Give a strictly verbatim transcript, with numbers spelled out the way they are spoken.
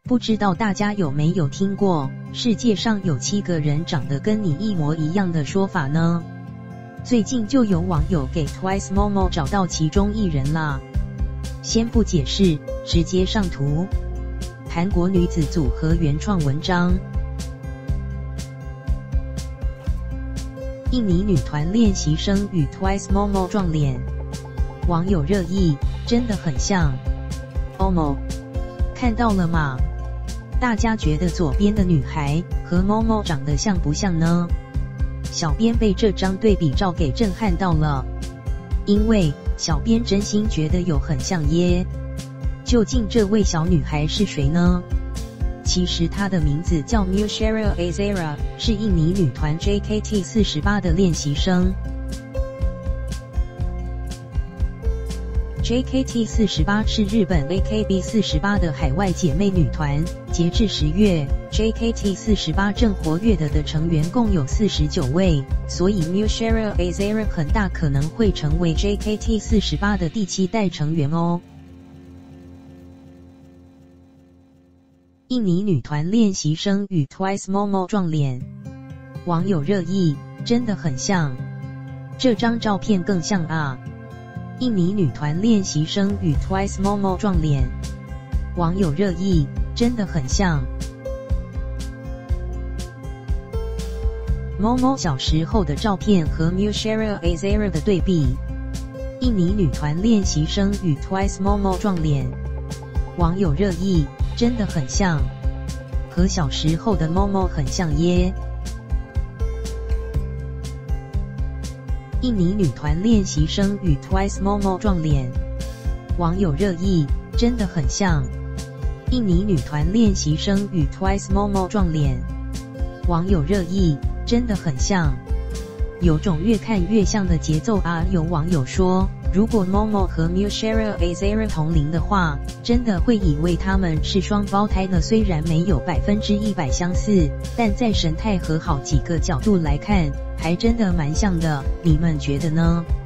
不知道大家有没有听过世界上有七个人长得跟你一模一样的说法呢？最近就有网友给 Twice Momo 找到其中一人啦。先不解释，直接上图。韩国女子组合原创文章。印尼女团练习生与 Twice Momo 撞脸，网友热议，真的很像。Momo， 看到了吗？大家觉得左边的女孩和 Momo 长得像不像呢？小编被这张对比照给震撼到了，因为小编真心觉得有很像耶。究竟这位小女孩是谁呢？其实她的名字叫 Mushera Azera， 是印尼女团 J K T 四十八的练习生。J K T 四十八 是日本 A K B 四十八的海外姐妹女团，截至十月 ，J K T 四十八正活跃的的成员共有四十九位，所以 Mushera Azera 很大可能会成为 J K T 四十八的第七代成员哦。印尼女团练习生与 Twice Momo 撞脸，网友热议，真的很像，这张照片更像啊！印尼女团练习生与 Twice Momo 撞脸，网友热议，真的很像。Momo 小时候的照片和 Mushera Azera 的对比，印尼女团练习生与 Twice Momo 撞脸，网友热议，真的很像，和小时候的 Momo 很像耶。印尼女团练习生与 Twice Momo 撞脸，网友热议，真的很像。印尼女团练习生与 Twice Momo 撞脸，网友热议，真的很像，有种越看越像的节奏啊！有网友说，如果 Momo 和 Mushera Azera 同龄的话，真的会以为他们是双胞胎呢。虽然没有百分之一百相似，但在神态和好几个角度来看，还真的蛮像的。你们觉得呢？